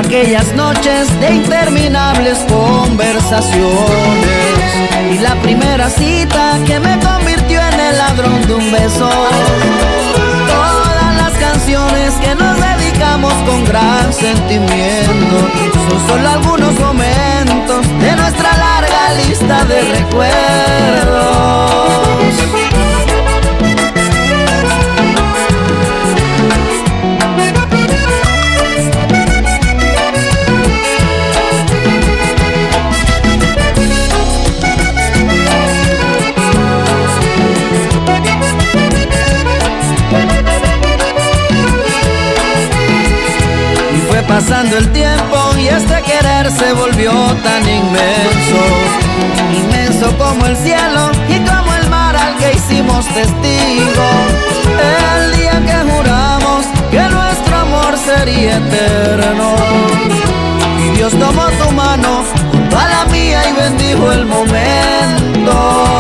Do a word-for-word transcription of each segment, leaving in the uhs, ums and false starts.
aquellas noches de interminables conversaciones y la primera cita que me convirtió en el ladrón de un beso. Todas las canciones que nos dedicamos con gran sentimiento son solo algunos momentos de nuestra larga lista de recuerdos. Pasando el tiempo y este querer se volvió tan inmenso, inmenso como el cielo y como el mar al que hicimos testigo. El día que juramos que nuestro amor sería eterno, y Dios tomó tu mano junto a la mía y bendijo el momento.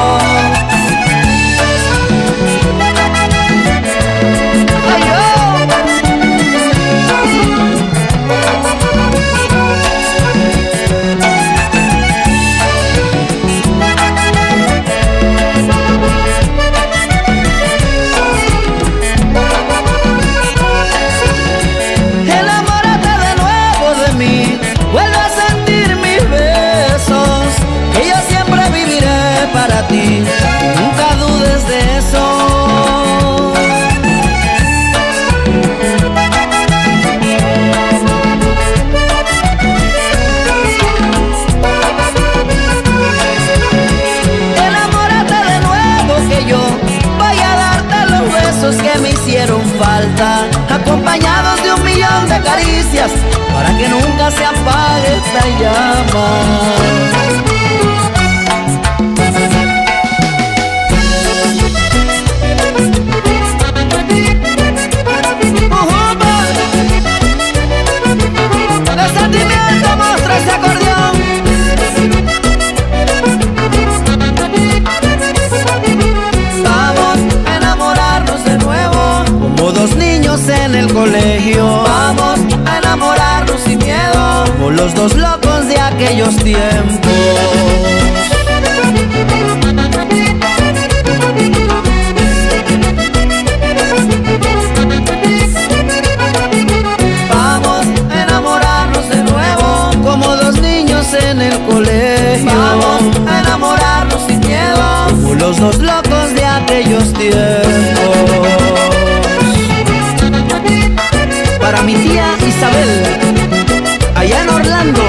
Para ti, nunca dudes de eso. Enamórate de nuevo que yo voy a darte los besos que me hicieron falta, acompañados de un millón de caricias para que nunca se apague esta llama. En el colegio vamos a enamorarnos sin miedo, como los dos locos de aquellos tiempos. Vamos a enamorarnos de nuevo, como dos niños en el colegio. Vamos a enamorarnos sin miedo, como los dos locos de aquellos tiempos. Para mi tía Isabel, allá en Orlando.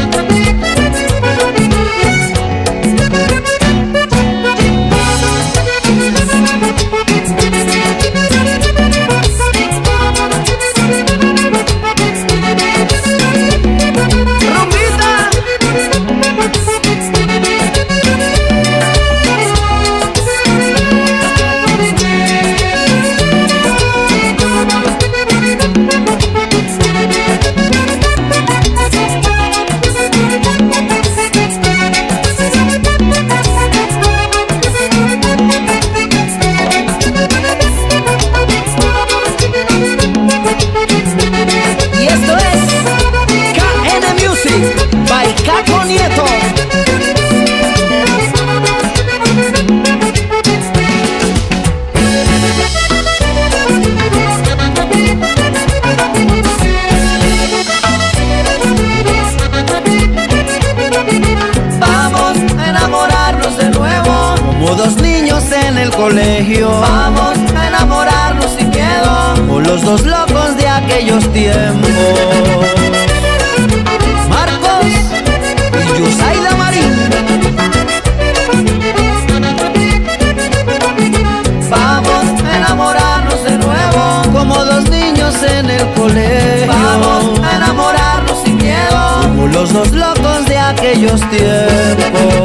Colegio. Vamos a enamorarnos sin miedo, como los dos locos de aquellos tiempos. Marcos y Yusaida Marín. Vamos a enamorarnos de nuevo, como dos niños en el colegio. Vamos a enamorarnos sin miedo, como los dos locos de aquellos tiempos.